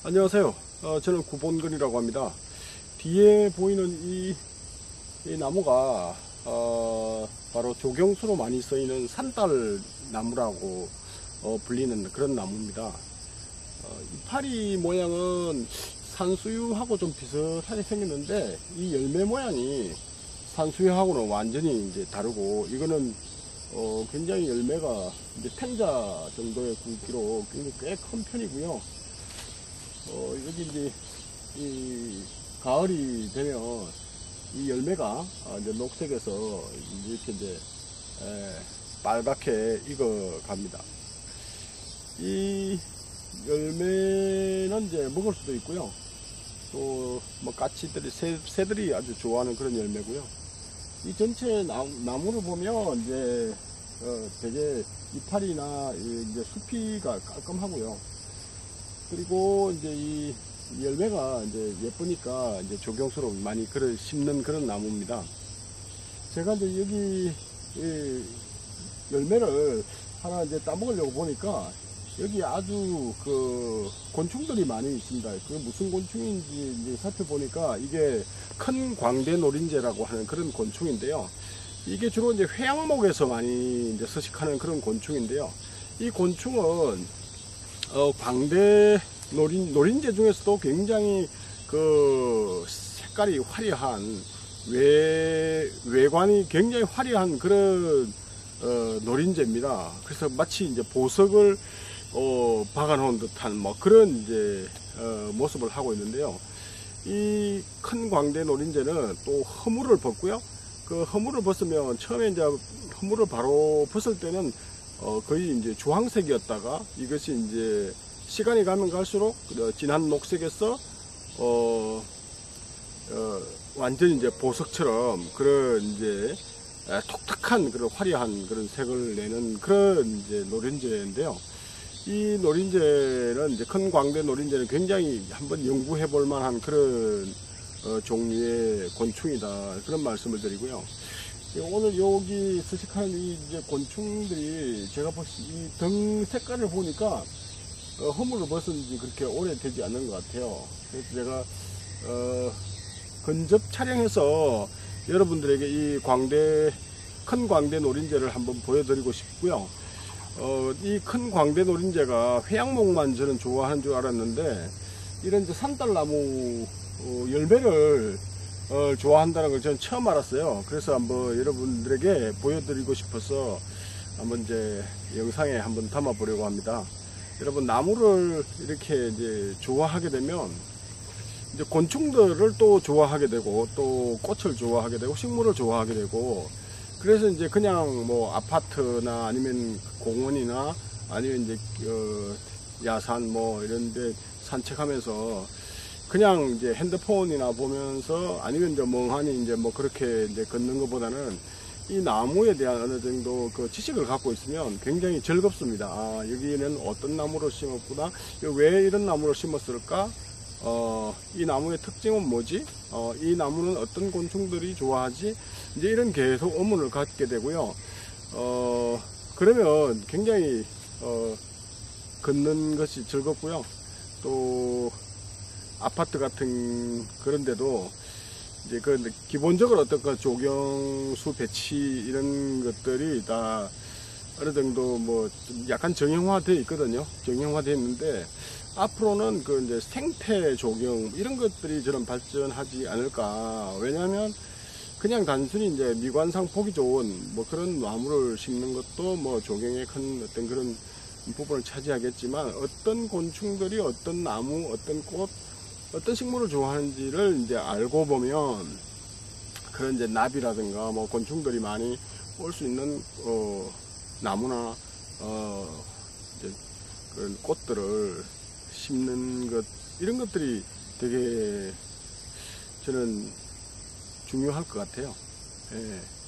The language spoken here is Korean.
안녕하세요. 저는 구본근이라고 합니다. 뒤에 보이는 이 나무가 바로 조경수로 많이 쓰이는 산딸 나무라고 불리는 그런 나무입니다. 이파리 모양은 산수유하고 좀 비슷하게 생겼는데 이 열매 모양이 산수유하고는 완전히 이제 다르고, 이거는 굉장히 열매가 이제 탱자 정도의 굵기로 꽤 큰 편이고요. 여기 이제 이 가을이 되면 이 열매가 이제 녹색에서 이렇게 이제 빨갛게 익어 갑니다. 이 열매는 이제 먹을 수도 있고요. 또 뭐 까치들이 새들이 아주 좋아하는 그런 열매고요. 이 전체 나무를 보면 이제 되게 이파리나 이제 숲이가 깔끔하고요. 그리고 이제 이 열매가 이제 예쁘니까 이제 조경수로 많이 심는 그런 나무입니다. 제가 이제 여기 열매를 하나 이제 따먹으려고 보니까 여기 아주 그 곤충들이 많이 있습니다. 그 무슨 곤충인지 이제 살펴보니까 이게 큰 광대 노린재라고 하는 그런 곤충인데요. 이게 주로 이제 회양목에서 많이 이제 서식하는 그런 곤충인데요. 이 곤충은 광대 노린재 중에서도 굉장히 그 색깔이 화려한 외관이 굉장히 화려한 그런 노린재입니다. 그래서 마치 이제 보석을 박아 놓은 듯한 뭐 그런 이제 모습을 하고 있는데요. 이 큰 광대 노린재는 또 허물을 벗고요. 그 허물을 벗으면 처음에 이제 허물을 바로 벗을 때는 거의 이제 주황색이었다가 이것이 이제 시간이 가면 갈수록 진한 녹색에서 완전히 이제 보석처럼 그런 이제 톡톡한 그런 화려한 그런 색을 내는 그런 이제 노린재인데요. 이 노린재는 이제 큰 광대 노린재는 굉장히 한번 연구해 볼 만한 그런 종류의 곤충이다, 그런 말씀을 드리고요. 오늘 여기 서식하는 이 이제 곤충들이 제가 이 등 색깔을 보니까 허물을 벗은 지 그렇게 오래 되지 않는 것 같아요. 그래서 제가 근접 촬영해서 여러분들에게 이 큰 광대 노린재를 한번 보여드리고 싶고요. 이 큰 광대 노린재가 회양목만 저는 좋아하는 줄 알았는데, 이런 이제 산딸나무 열매를 좋아한다는 걸 저는 처음 알았어요. 그래서 한번 여러분들에게 보여드리고 싶어서 한번 이제 영상에 한번 담아 보려고 합니다. 여러분, 나무를 이렇게 이제 좋아하게 되면 이제 곤충들을 또 좋아하게 되고, 또 꽃을 좋아하게 되고, 식물을 좋아하게 되고, 그래서 이제 그냥 뭐 아파트나 아니면 공원이나 아니면 이제 야산 뭐 이런데 산책하면서 그냥 이제 핸드폰이나 보면서 아니면 이제 멍하니 이제 뭐 그렇게 이제 걷는 것보다는 이 나무에 대한 어느 정도 그 지식을 갖고 있으면 굉장히 즐겁습니다. 아, 여기는 어떤 나무를 심었구나, 왜 이런 나무를 심었을까, 이 나무의 특징은 뭐지, 이 나무는 어떤 곤충들이 좋아하지, 이제 이런 계속 의문을 갖게 되고요. 그러면 굉장히 걷는 것이 즐겁고요. 또 아파트 같은 그런 데도 이제 기본적으로 어떤 그 조경수 배치 이런 것들이 다 어느 정도 뭐 약간 정형화되어 있거든요. 정형화되어 있는데 앞으로는 그 이제 생태 조경 이런 것들이 저는 발전하지 않을까. 왜냐하면 그냥 단순히 이제 미관상 보기 좋은 뭐 그런 나무를 심는 것도 뭐 조경의 큰 어떤 그런 부분을 차지하겠지만, 어떤 곤충들이 어떤 나무, 어떤 꽃, 어떤 식물을 좋아하는지를 이제 알고 보면 그런 이제 나비라든가 뭐 곤충들이 많이 올 수 있는 나무나 이제 그런 꽃들을 심는 것, 이런 것들이 되게 저는 중요할 것 같아요. 예.